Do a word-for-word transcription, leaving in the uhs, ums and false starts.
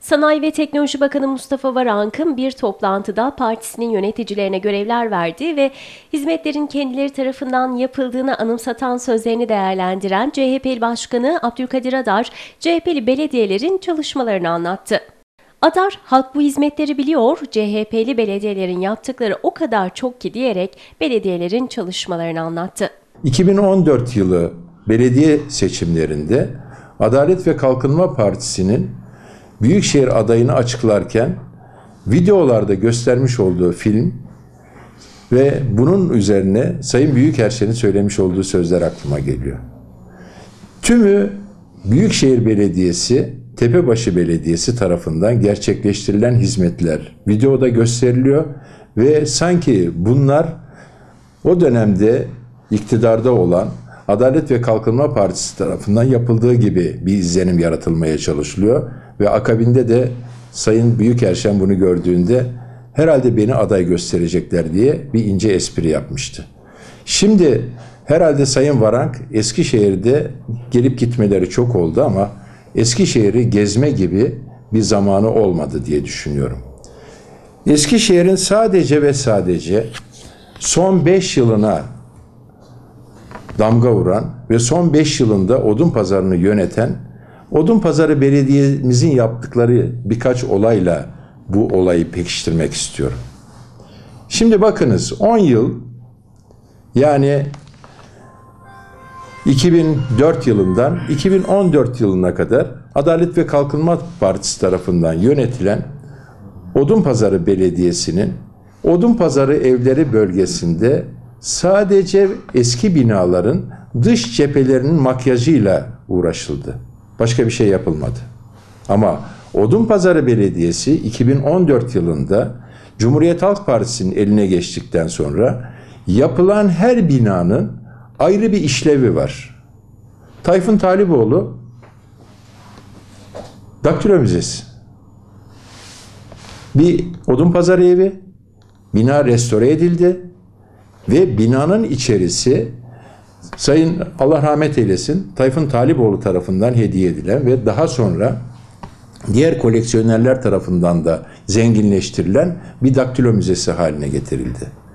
Sanayi ve Teknoloji Bakanı Mustafa Varank'ın bir toplantıda partisinin yöneticilerine görevler verdiği ve hizmetlerin kendileri tarafından yapıldığını anımsatan sözlerini değerlendiren C H P Başkanı Abdülkadir Adar, C H P'li belediyelerin çalışmalarını anlattı. Adar, halk bu hizmetleri biliyor, C H P'li belediyelerin yaptıkları o kadar çok ki diyerek belediyelerin çalışmalarını anlattı. iki bin on dört yılı belediye seçimlerinde Adalet ve Kalkınma Partisi'nin Büyükşehir adayını açıklarken videolarda göstermiş olduğu film ve bunun üzerine Sayın Büyükerşen'in söylemiş olduğu sözler aklıma geliyor. Tümü Büyükşehir Belediyesi, Tepebaşı Belediyesi tarafından gerçekleştirilen hizmetler videoda gösteriliyor ve sanki bunlar o dönemde iktidarda olan Adalet ve Kalkınma Partisi tarafından yapıldığı gibi bir izlenim yaratılmaya çalışılıyor. Ve akabinde de Sayın Büyükerşen bunu gördüğünde herhalde beni aday gösterecekler diye bir ince espri yapmıştı. Şimdi herhalde Sayın Varank Eskişehir'de gelip gitmeleri çok oldu ama Eskişehir'i gezme gibi bir zamanı olmadı diye düşünüyorum. Eskişehir'in sadece ve sadece son beş yılına damga vuran ve son beş yılında Odunpazarı'nı yöneten Odunpazarı Belediye'mizin yaptıkları birkaç olayla bu olayı pekiştirmek istiyorum. Şimdi bakınız on yıl yani iki bin dört yılından iki bin on dört yılına kadar Adalet ve Kalkınma Partisi tarafından yönetilen Odunpazarı Belediyesi'nin Odunpazarı Evleri bölgesinde sadece eski binaların dış cephelerinin makyajıyla uğraşıldı. Başka bir şey yapılmadı. Ama Odunpazarı Belediyesi iki bin on dört yılında Cumhuriyet Halk Partisi'nin eline geçtikten sonra yapılan her binanın ayrı bir işlevi var. Tayfun Taliboğlu Daktilo Müzesi. Bir Odunpazarı evi, bina restore edildi ve binanın içerisi Sayın Allah rahmet eylesin Tayfun Taliboğlu tarafından hediye edilen ve daha sonra diğer koleksiyonerler tarafından da zenginleştirilen bir daktilo müzesi haline getirildi.